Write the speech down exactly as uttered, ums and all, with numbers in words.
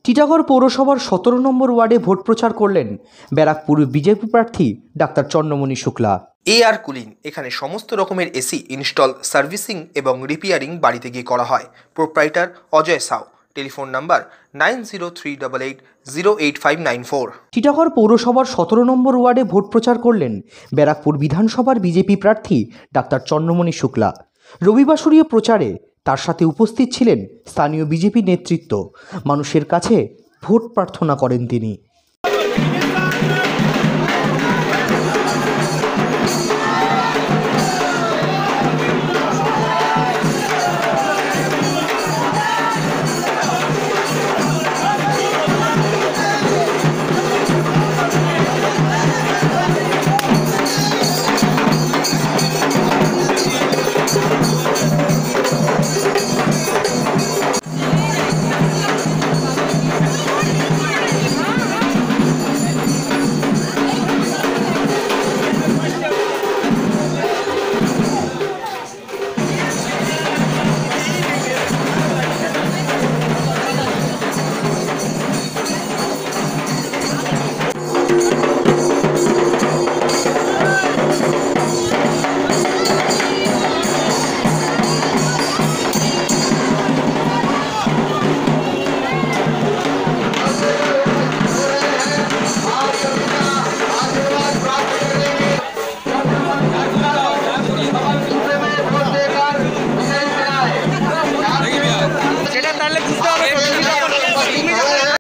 টিটাগড় পৌরসভার সতেরো নম্বর ওয়ার্ডে ভোট প্রচার করলেন ব্যারাকপুর বিজেপি প্রার্থী doctor Chandramani Shukla. A R cooling এখানে সমস্ত রকমের এসি ইনস্টল, সার্ভিসিং এবং রিপেয়ারিং বাড়িতে গিয়ে করা হয়। Proprietor Ajay Sau. Telephone number nine zero three eight eight zero eight five nine four. Titagarh পৌরসভার সতেরো নম্বর ওয়ার্ডে ভোট প্রচার করলেন ব্যারাকপুর বিধানসভার বিজেপি প্রার্থী ডাক্তার চন্দ্রমণি শুক্লা। রবিবাসরীয় প্রচারে তার সাথে উপস্থিত ছিলেন স্থানীয় বিজেপি নেতৃত্ব। মানুষের কাছে ভোট প্রার্থনা করেন তিনি।